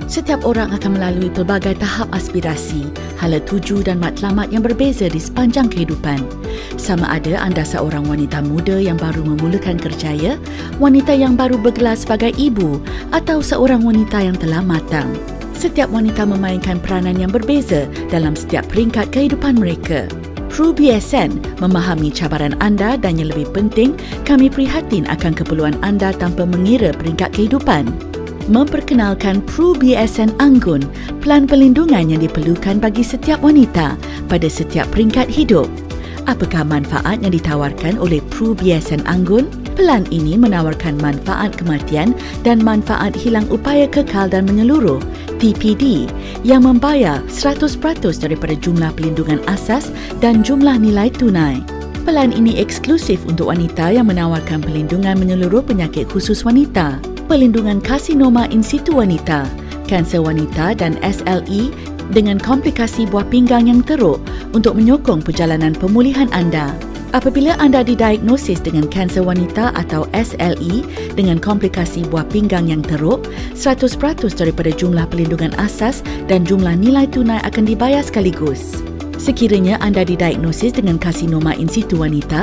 Setiap orang akan melalui pelbagai tahap aspirasi, hala tuju dan matlamat yang berbeza di sepanjang kehidupan. Sama ada anda seorang wanita muda yang baru memulakan kerjaya, wanita yang baru bergelar sebagai ibu atau seorang wanita yang telah matang. Setiap wanita memainkan peranan yang berbeza dalam setiap peringkat kehidupan mereka. PRUBSN memahami cabaran anda dan yang lebih penting, kami prihatin akan keperluan anda tanpa mengira peringkat kehidupan. Memperkenalkan PRUBSN Anggun, pelan perlindungan yang diperlukan bagi setiap wanita pada setiap peringkat hidup. Apakah manfaat yang ditawarkan oleh PRUBSN Anggun? Pelan ini menawarkan manfaat kematian dan manfaat hilang upaya kekal dan menyeluruh (TPD) yang membayar 100% daripada jumlah perlindungan asas dan jumlah nilai tunai. Pelan ini eksklusif untuk wanita yang menawarkan perlindungan menyeluruh penyakit khusus wanita, perlindungan karsinoma in situ wanita, kanser wanita dan SLE dengan komplikasi buah pinggang yang teruk untuk menyokong perjalanan pemulihan anda. Apabila anda didiagnosis dengan kanser wanita atau SLE dengan komplikasi buah pinggang yang teruk, 100% daripada jumlah perlindungan asas dan jumlah nilai tunai akan dibayar sekaligus. Sekiranya anda didiagnosis dengan karsinoma in situ wanita,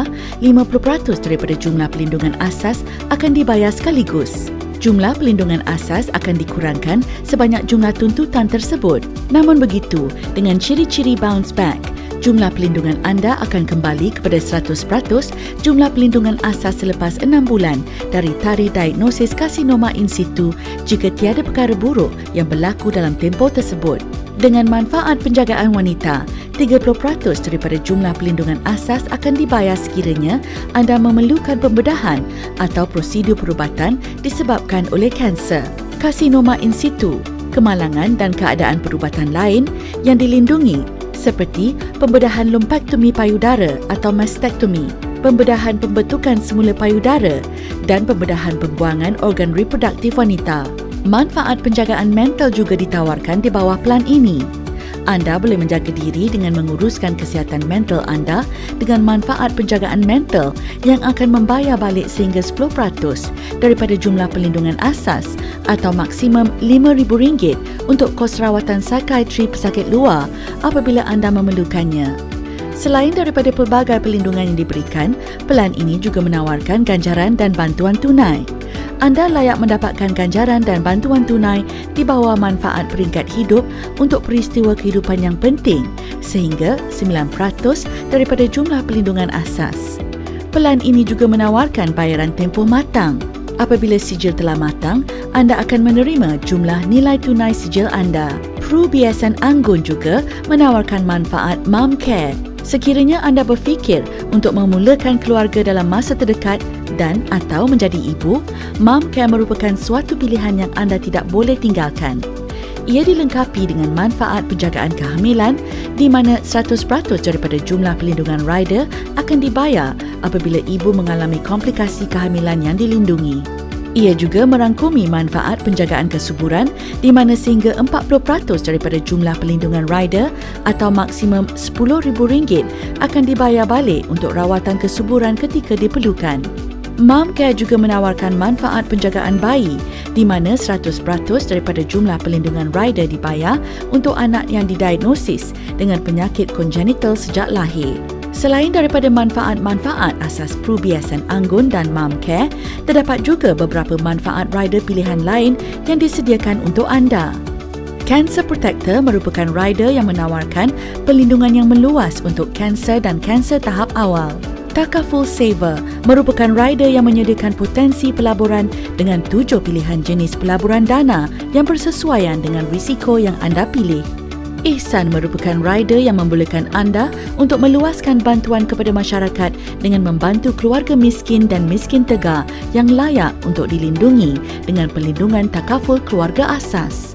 50% daripada jumlah perlindungan asas akan dibayar sekaligus. Jumlah perlindungan asas akan dikurangkan sebanyak jumlah tuntutan tersebut. Namun begitu, dengan ciri-ciri bounce back, jumlah perlindungan anda akan kembali kepada 100% jumlah perlindungan asas selepas 6 bulan dari tarikh diagnosis karsinoma in situ jika tiada perkara buruk yang berlaku dalam tempoh tersebut. Dengan manfaat penjagaan wanita, 30% daripada jumlah perlindungan asas akan dibayar sekiranya anda memerlukan pembedahan atau prosedur perubatan disebabkan oleh kanser, karsinoma in situ, kemalangan dan keadaan perubatan lain yang dilindungi seperti pembedahan lumpektomi payudara atau mastektomi, pembedahan pembentukan semula payudara dan pembedahan pembuangan organ reproduktif wanita. Manfaat penjagaan mental juga ditawarkan di bawah pelan ini. Anda boleh menjaga diri dengan menguruskan kesihatan mental anda dengan manfaat penjagaan mental yang akan membayar balik sehingga 10% daripada jumlah perlindungan asas atau maksimum RM5,000 untuk kos rawatan psikiatri pesakit luar apabila anda memerlukannya. Selain daripada pelbagai perlindungan yang diberikan, pelan ini juga menawarkan ganjaran dan bantuan tunai. Anda layak mendapatkan ganjaran dan bantuan tunai di bawah manfaat peringkat hidup untuk peristiwa kehidupan yang penting sehingga 9% daripada jumlah perlindungan asas. Pelan ini juga menawarkan bayaran tempoh matang. Apabila sijil telah matang, anda akan menerima jumlah nilai tunai sijil anda. PRUBSN Anggun juga menawarkan manfaat Mom Care. Sekiranya anda berfikir untuk memulakan keluarga dalam masa terdekat dan atau menjadi ibu, Mom Care merupakan suatu pilihan yang anda tidak boleh tinggalkan. Ia dilengkapi dengan manfaat penjagaan kehamilan di mana 100% daripada jumlah perlindungan rider akan dibayar apabila ibu mengalami komplikasi kehamilan yang dilindungi. Ia juga merangkumi manfaat penjagaan kesuburan di mana sehingga 40% daripada jumlah perlindungan rider atau maksimum RM10,000 akan dibayar balik untuk rawatan kesuburan ketika diperlukan. Mom Care juga menawarkan manfaat penjagaan bayi di mana 100% daripada jumlah perlindungan rider dibayar untuk anak yang didiagnosis dengan penyakit kongenital sejak lahir. Selain daripada manfaat-manfaat asas PRUBSN Anggun dan Mom Care, terdapat juga beberapa manfaat rider pilihan lain yang disediakan untuk anda. Cancer Protector merupakan rider yang menawarkan perlindungan yang meluas untuk kanser dan kanser tahap awal. Takaful Saver merupakan rider yang menyediakan potensi pelaburan dengan 7 pilihan jenis pelaburan dana yang bersesuaian dengan risiko yang anda pilih. Ihsan merupakan rider yang membolehkan anda untuk meluaskan bantuan kepada masyarakat dengan membantu keluarga miskin dan miskin tegar yang layak untuk dilindungi dengan perlindungan takaful keluarga asas.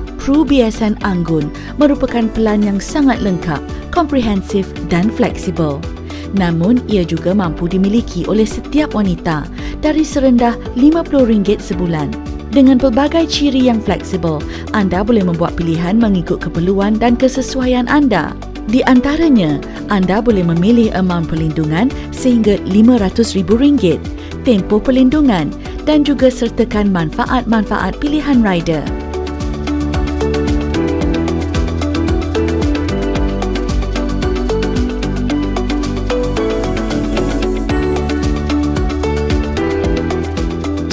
PRUBSN Anggun merupakan pelan yang sangat lengkap, komprehensif dan fleksibel. Namun, ia juga mampu dimiliki oleh setiap wanita dari serendah RM50 sebulan. Dengan pelbagai ciri yang fleksibel, anda boleh membuat pilihan mengikut keperluan dan kesesuaian anda. Di antaranya, anda boleh memilih amount perlindungan sehingga RM500,000, tempoh perlindungan dan juga sertakan manfaat-manfaat pilihan rider.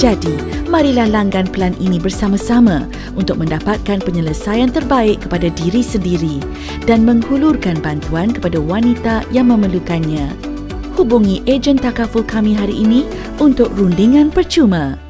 Jadi, marilah langgan pelan ini bersama-sama untuk mendapatkan penyelesaian terbaik kepada diri sendiri dan menghulurkan bantuan kepada wanita yang memerlukannya. Hubungi ejen takaful kami hari ini untuk rundingan percuma.